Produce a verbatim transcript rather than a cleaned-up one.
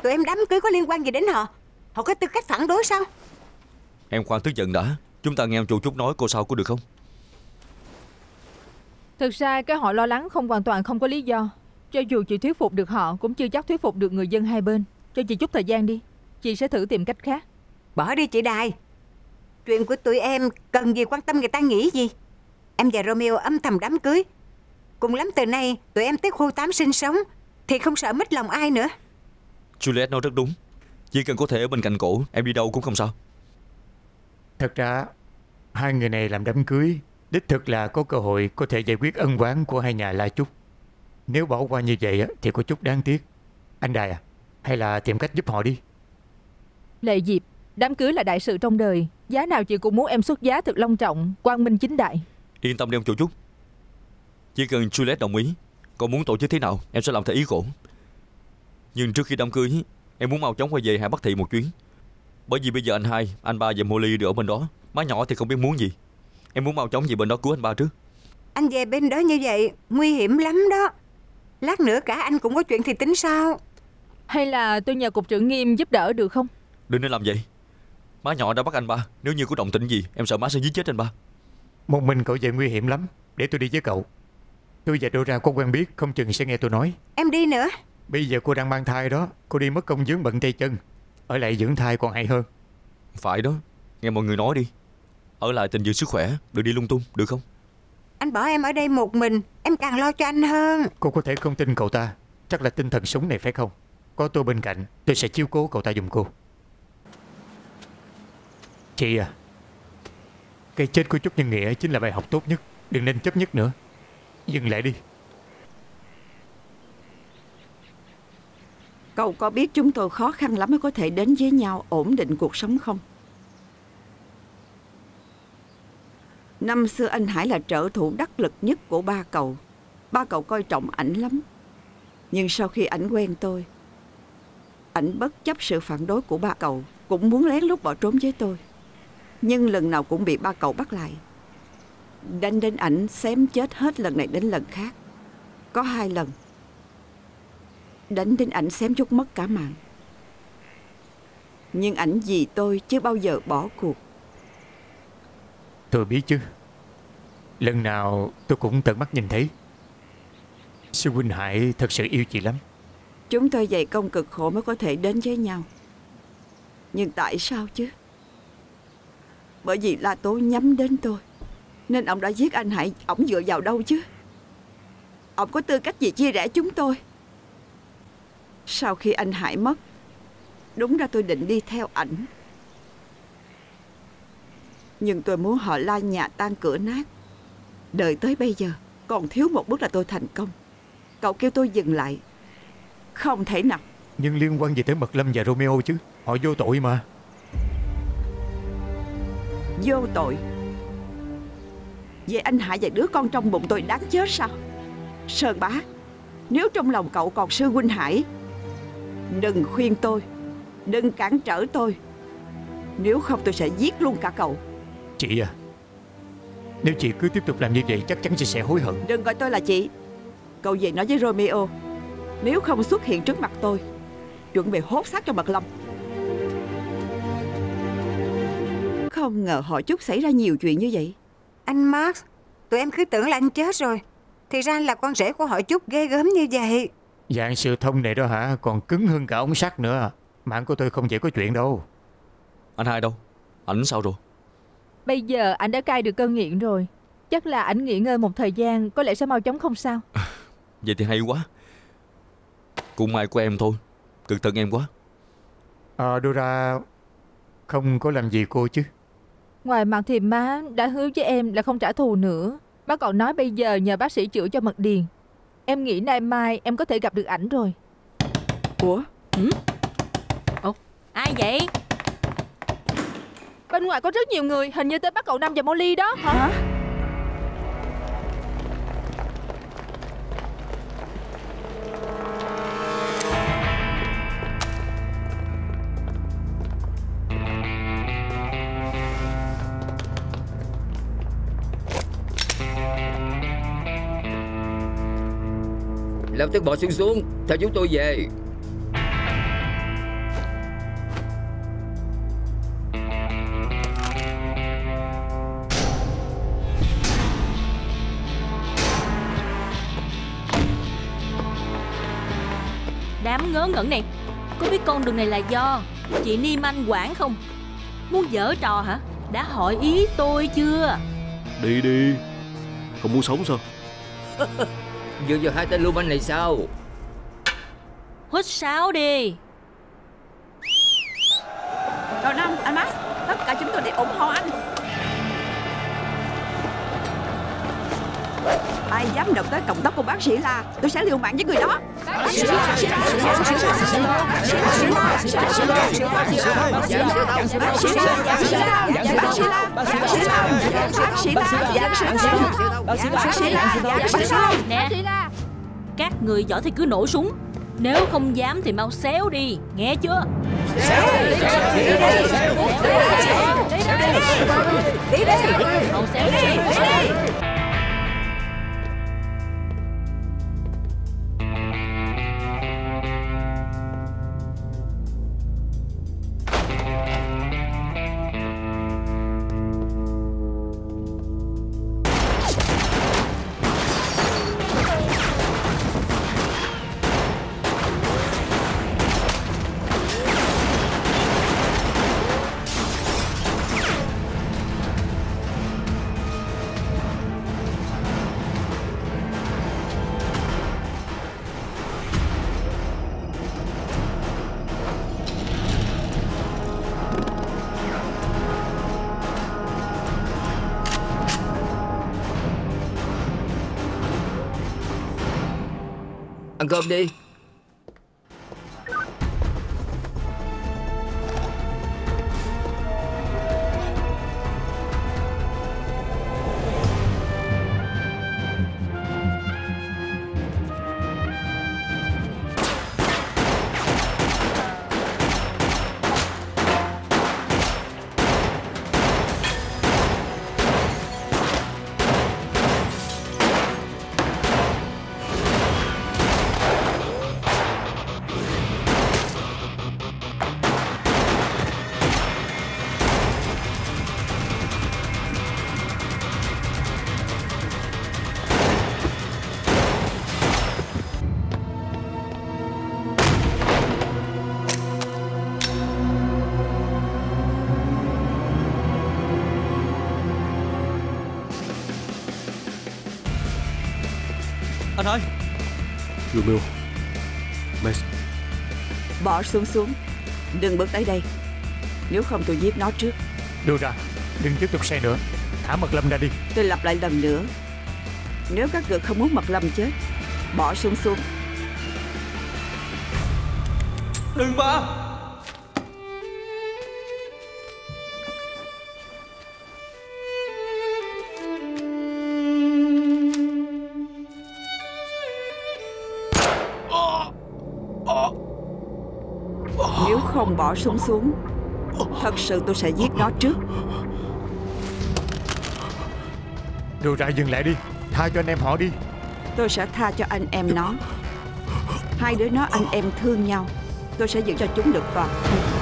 Tụi em đám cưới có liên quan gì đến họ? Họ có tư cách phản đối sao? Em khoan tức giận đã. Chúng ta nghe ông chủ Trúc nói cô sau có được không? Thực ra cái họ lo lắng không hoàn toàn không có lý do. Cho dù chị thuyết phục được họ, cũng chưa chắc thuyết phục được người dân hai bên. Cho chị chút thời gian đi, chị sẽ thử tìm cách khác. Bỏ đi chị Đài. Chuyện của tụi em cần gì quan tâm người ta nghĩ gì. Em và Romeo âm thầm đám cưới. Cùng lắm từ nay tụi em tới khu tám sinh sống, thì không sợ mất lòng ai nữa. Juliet nói rất đúng. Chỉ cần có thể ở bên cạnh cổ, em đi đâu cũng không sao. Thật ra hai người này làm đám cưới đích thực là có cơ hội có thể giải quyết ân oán của hai nhà La Chúc. Nếu bỏ qua như vậy thì có chút đáng tiếc. Anh Đài à, hay là tìm cách giúp họ đi. Lệ Diệp, đám cưới là đại sự trong đời. Giá nào chị cũng muốn em xuất giá thật long trọng, quang minh chính đại. Yên tâm đi ông chủ Trúc. Chỉ cần Juliet đồng ý, còn muốn tổ chức thế nào em sẽ làm theo ý cổ. Nhưng trước khi đám cưới, em muốn mau chóng quay về Hải Bắc Thị một chuyến. Bởi vì bây giờ anh hai, anh ba và Molly đều ở bên đó. Má nhỏ thì không biết muốn gì. Em muốn mau chóng về bên đó cứu anh ba trước. Anh về bên đó như vậy nguy hiểm lắm đó. Lát nữa cả anh cũng có chuyện thì tính sao? Hay là tôi nhờ cục trưởng Nghiêm giúp đỡ được không? Đừng nên làm vậy. Má nhỏ đã bắt anh ba. Nếu như có động tĩnh gì, em sợ má sẽ giết chết anh ba. Một mình cậu về nguy hiểm lắm. Để tôi đi với cậu. Tôi và Dora có quen biết, không chừng sẽ nghe tôi nói. Em đi nữa. Bây giờ cô đang mang thai đó. Cô đi mất công vướng bận tay chân. Ở lại dưỡng thai còn hay hơn. Phải đó. Nghe mọi người nói đi. Ở lại tình dưỡng sức khỏe. Đừng đi lung tung, được không? Anh bỏ em ở đây một mình, em càng lo cho anh hơn. Cô có thể không tin cậu ta. Chắc là tin thần súng này phải không? Có tôi bên cạnh, tôi sẽ chiếu cố cậu ta giùm cô. Chị à, cái chết của Trúc Nhân Nghĩa chính là bài học tốt nhất. Đừng nên chấp nhất nữa. Dừng lại đi. Cậu có biết chúng tôi khó khăn lắm mới có thể đến với nhau, ổn định cuộc sống không? Năm xưa anh Hải là trợ thủ đắc lực nhất của ba cậu. Ba cậu coi trọng ảnh lắm. Nhưng sau khi ảnh quen tôi, ảnh bất chấp sự phản đối của ba cậu, cũng muốn lén lút bỏ trốn với tôi. Nhưng lần nào cũng bị ba cậu bắt lại. Đánh đến ảnh xém chết hết lần này đến lần khác. Có hai lần đánh đến ảnh xém chút mất cả mạng. Nhưng ảnh vì tôi chưa bao giờ bỏ cuộc. Tôi biết chứ. Lần nào tôi cũng tận mắt nhìn thấy. Sư huynh Hải thật sự yêu chị lắm. Chúng tôi dày công cực khổ mới có thể đến với nhau. Nhưng tại sao chứ? Bởi vì La Tố nhắm đến tôi, nên ông đã giết anh Hải. Ông dựa vào đâu chứ? Ông có tư cách gì chia rẽ chúng tôi? Sau khi anh Hải mất, đúng ra tôi định đi theo ảnh. Nhưng tôi muốn họ La nhà tan cửa nát. Đợi tới bây giờ còn thiếu một bước là tôi thành công. Cậu kêu tôi dừng lại. Không thể nào. Nhưng liên quan gì tới Mật Lâm và Romeo chứ? Họ vô tội mà. Vô tội? Vậy anh Hải và đứa con trong bụng tôi đáng chết sao? Sơn Bá, nếu trong lòng cậu còn sư huynh Hải, đừng khuyên tôi, đừng cản trở tôi. Nếu không tôi sẽ giết luôn cả cậu. Chị à, nếu chị cứ tiếp tục làm như vậy chắc chắn chị sẽ hối hận. Đừng gọi tôi là chị. Cậu về nói với Romeo, nếu không xuất hiện trước mặt tôi, chuẩn bị hốt xác cho Mật Lâm. Không ngờ họ Trúc xảy ra nhiều chuyện như vậy. Anh Mark, tụi em cứ tưởng là anh chết rồi, thì ra là con rể của họ Trúc ghê gớm như vậy. Dạng siêu thông này đó hả? Còn cứng hơn cả ống sắt nữa. Mạng của tôi không dễ có chuyện đâu. Anh hai đâu? Ảnh sao rồi? Bây giờ anh đã cai được cơn nghiện rồi. Chắc là ảnh nghỉ ngơi một thời gian, có lẽ sẽ mau chóng không sao. À, vậy thì hay quá. Cũng may của em thôi. Cực thân em quá. À, Dora không có làm gì cô chứ? Ngoài mặt thì má đã hứa với em là không trả thù nữa. Má còn nói bây giờ nhờ bác sĩ chữa cho Mật Điền. Em nghĩ nay mai em có thể gặp được ảnh rồi. Ủa? Ừ? Ủa? Ai vậy? Bên ngoài có rất nhiều người. Hình như tới bắt cậu Năm và Molly đó. Hả? Hả? Lập tức bỏ xương xuống, theo chúng tôi về. Đám ngớ ngẩn này, có biết con đường này là do chị Niêm Anh quản không? Muốn giở trò hả? Đã hỏi ý tôi chưa? Đi đi, không muốn sống sao? Dựa vào hai tên lưu manh này sao? Hít sáo đi. Rồi Năm, anh Max, tất cả chúng tôi để ủng hộ anh. Ai dám động tới cọng tóc của bác sĩ La, tôi sẽ liều mạng với người đó. Bác sĩ La, bác sĩ La, bác sĩ La, bác sĩ La, bác sĩ La, bác sĩ La, bác sĩ La, bác sĩ La, bác sĩ La, bác sĩ La, bác sĩ La, bác sĩ La, bác sĩ La, bác sĩ La. Nè, các người giỏi thì cứ nổ súng, nếu không dám thì mau xéo đi, nghe chưa? Xéo đi, đi đi, đi đi, mau xéo đi. Ăn cơm đi. Anh ơi, Romeo, Max, Bỏ súng xuống, đừng bước tới đây. Nếu không tôi giết nó trước. Đưa ra, đừng tiếp tục xe nữa. Thả Mật Lâm ra đi. Tôi lặp lại lần nữa, nếu các người không muốn Mật Lâm chết, bỏ súng xuống. đừng mà. Nếu không bỏ súng xuống, thật sự tôi sẽ giết nó trước. Đưa ra, dừng lại đi. Tha cho anh em họ đi. Tôi sẽ tha cho anh em nó. Hai đứa nó anh em thương nhau, tôi sẽ giữ cho chúng được toàn.